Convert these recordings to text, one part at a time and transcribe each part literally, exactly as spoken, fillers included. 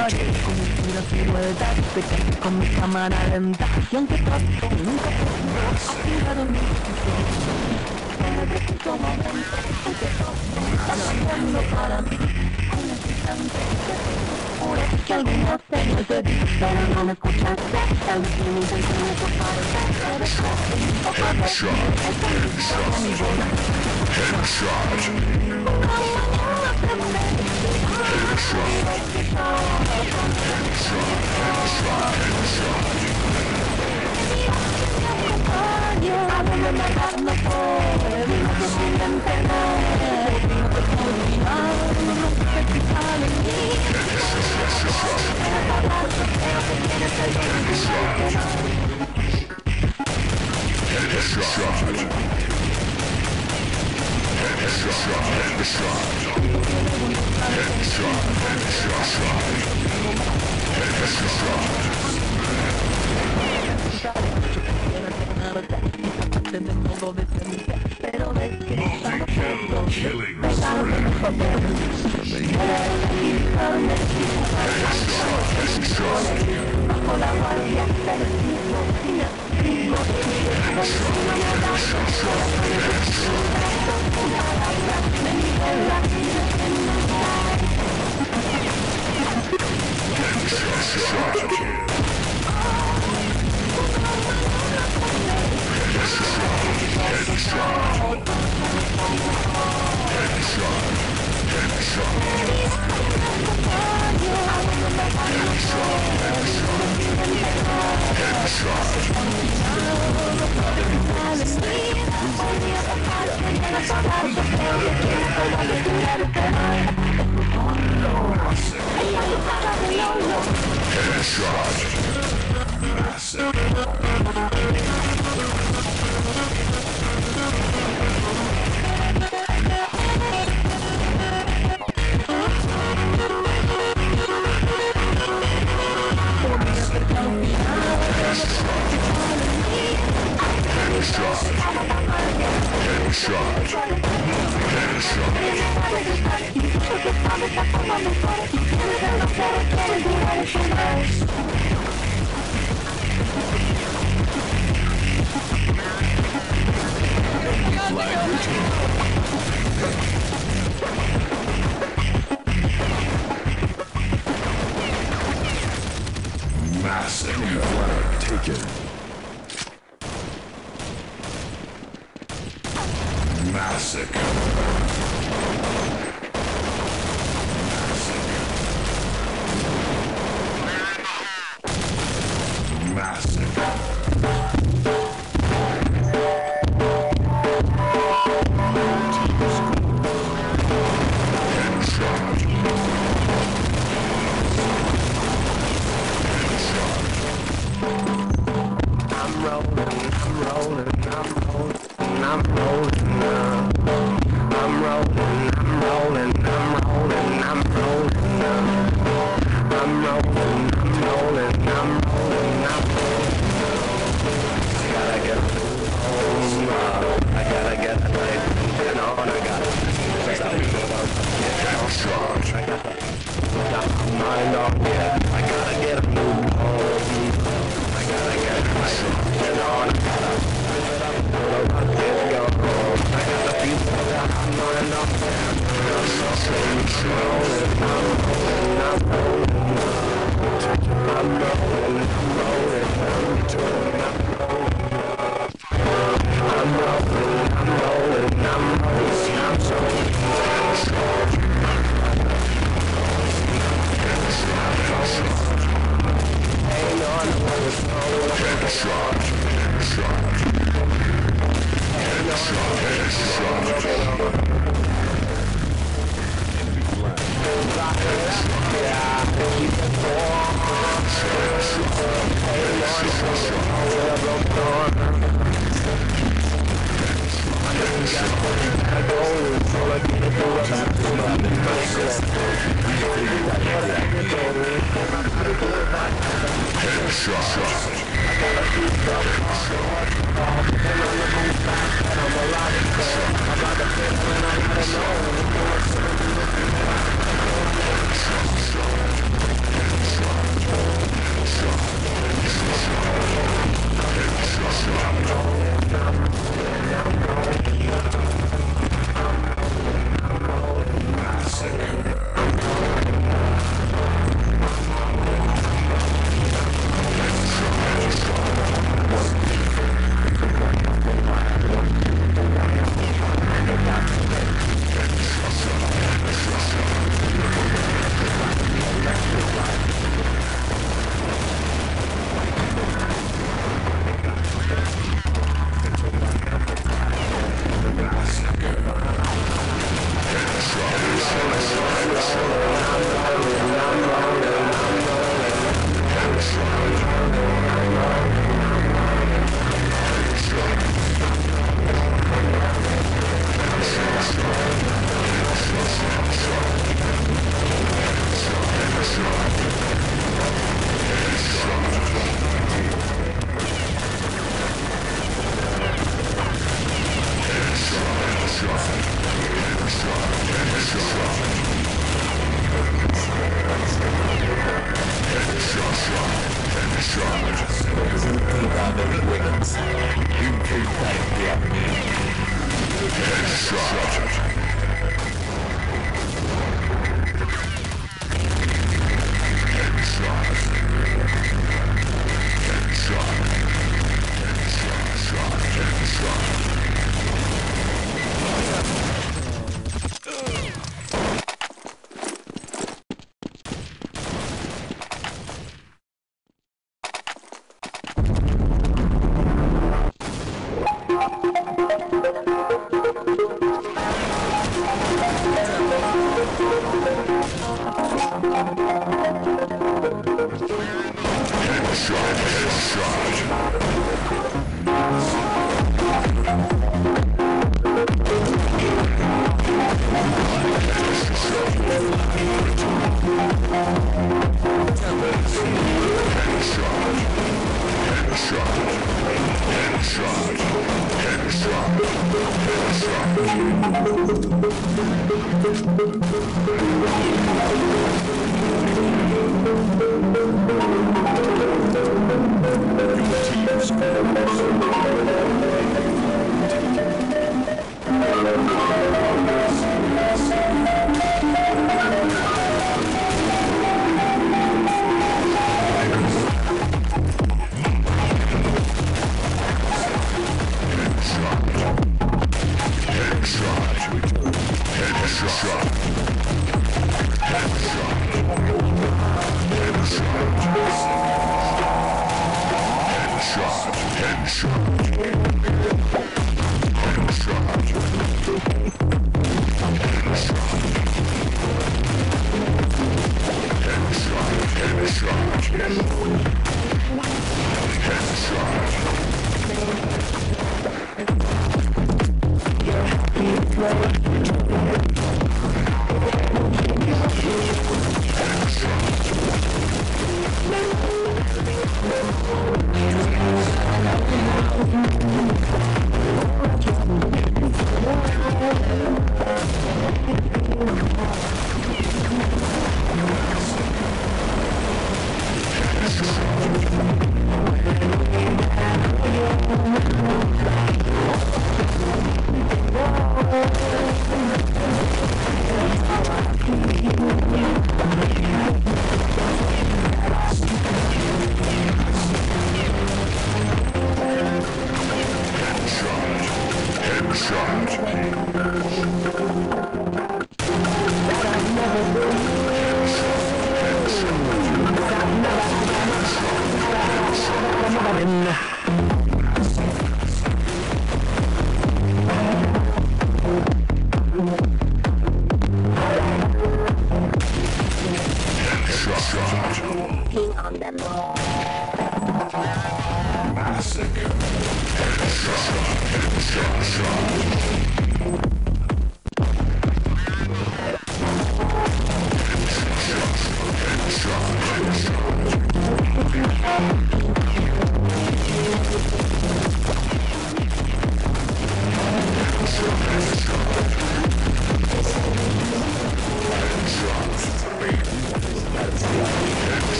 routine. Una silueta pequeña con mi cámara lenta. Y aunque trato nunca puedo afinar mi decisión. En el preciso momento en que todo está cambiando para mí. Un instante que te juro que alguna señal te di, pero no me escuchaste. Tal vez mi intención es tocarte, pero es un poco de headshot, headshot, mi bola. Headshot. Una mañana te me headshot, headshot, headshot, a donde me das no puedo, no te sin entender, no te puedo olvidar, no lo sé que sale en mí. Era para eso, pero que tienes el don de headshot, headshot, headshot, headshot, pero ves que estamos juntos, pegados en los papeles, bajo la guardia del mismo día, mismo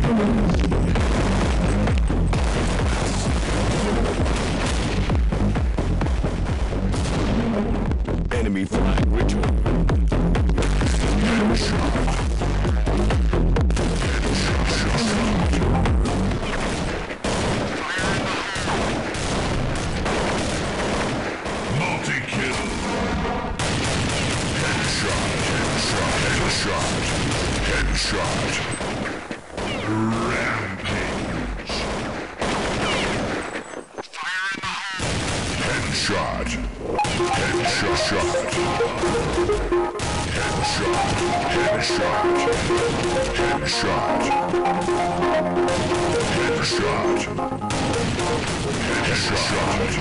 Enemy flag return. Multi-kill. Headshot, headshot, headshot, headshot. Rampage. Fire in the hole. Headshot. Headshot. Headshot. Headshot. Headshot. Headshot.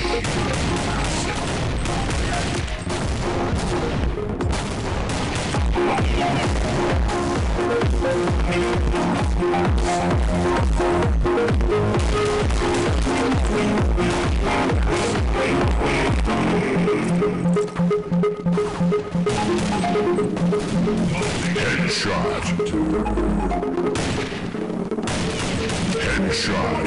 Headshot. Headshot.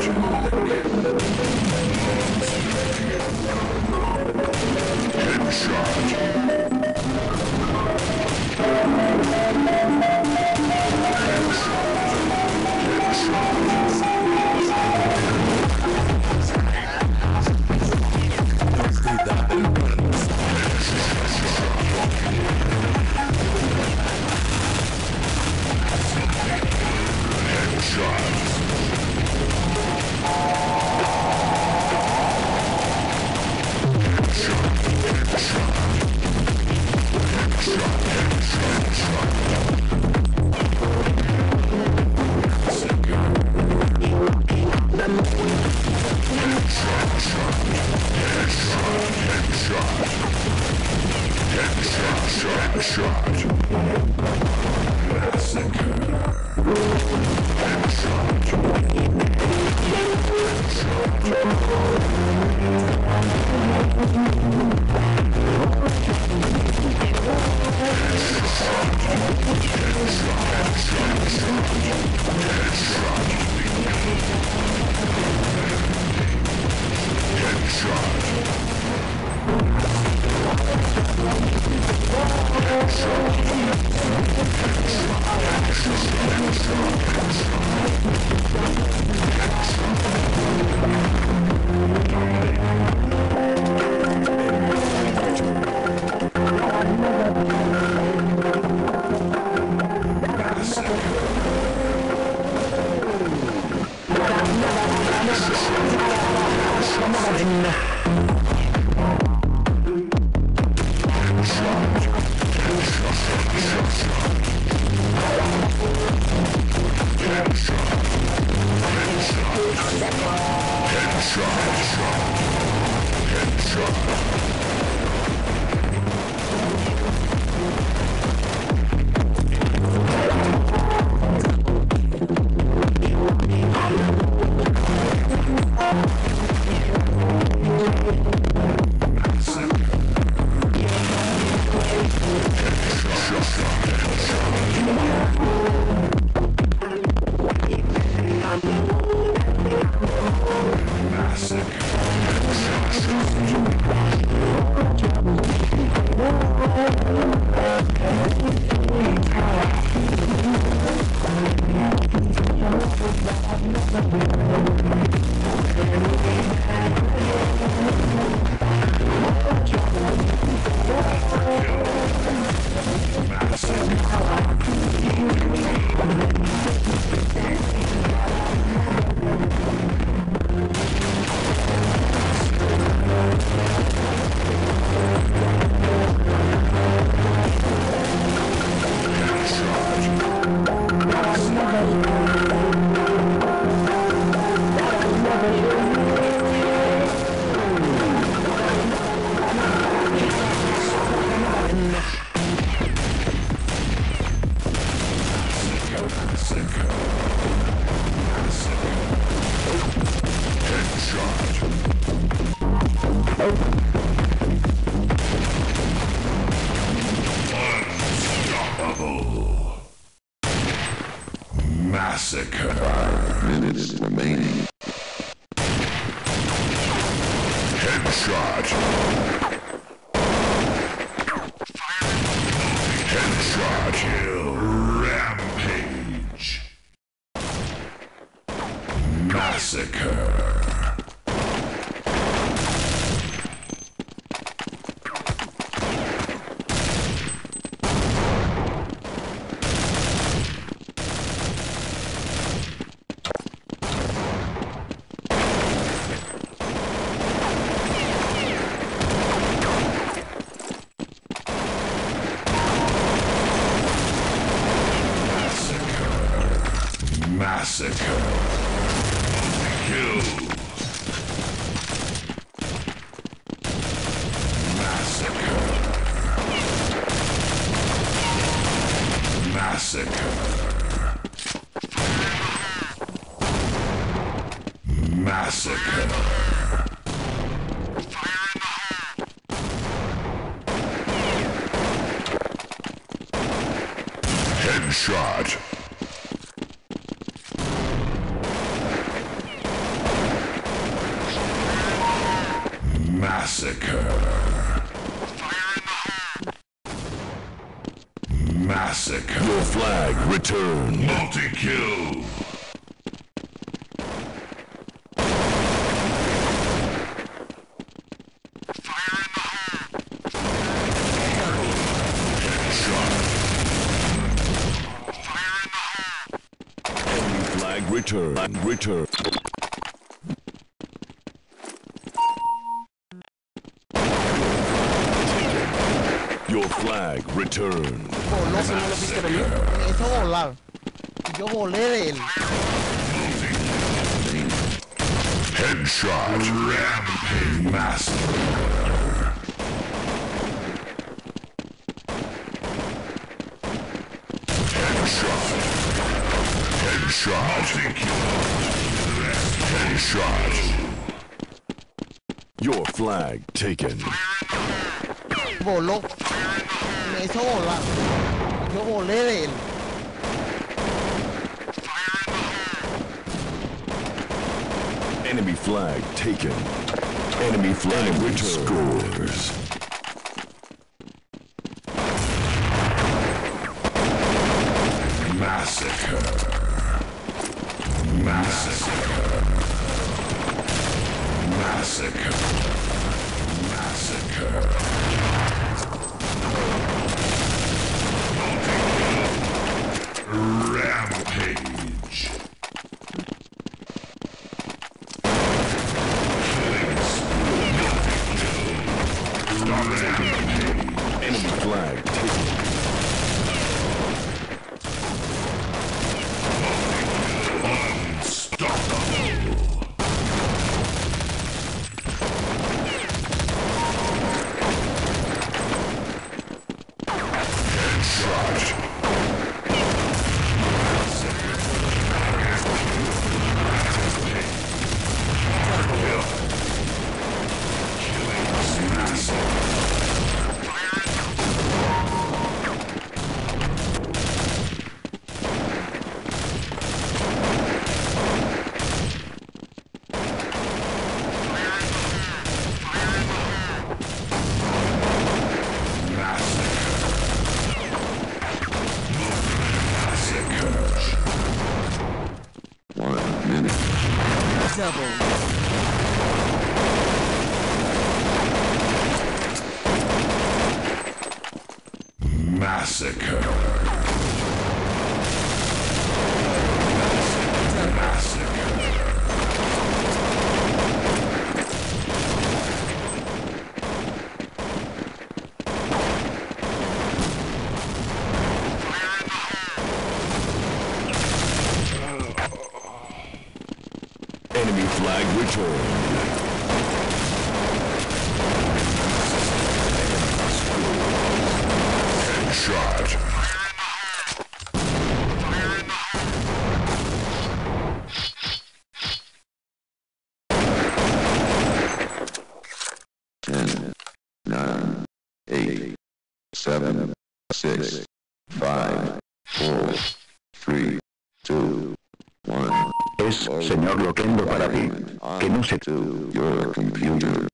Massacre. Five minutes remaining. Headshot. Headshot. Kill. Rampage. Massacre. Massacre. Kill. Massacre. Massacre. Massacre. Headshot. Massacre. Massacre. Your flag returned. Multi-kill. Enemy flag returned. Return. Your flag returned. Voló, si no lo viste venir. Eso volar. Y yo volé de él. Headshot. Rampage. Massacre. Headshot. Headshot. Headshot. Your flag taken. Voló. Me hizo volar. Yo volé de él. Enemy flag taken. Enemy flag returned. Scores. Massacre. Massacre. Massacre. Massacre. Rampage. Enemy flag taken. One minute. Double. Massacre. Massacre. Enemy flag returned. Headshot. Ten, nine, eight, seven, six, five, four, three, two, Es señor Loquendo para ti. Que no se... to your computer.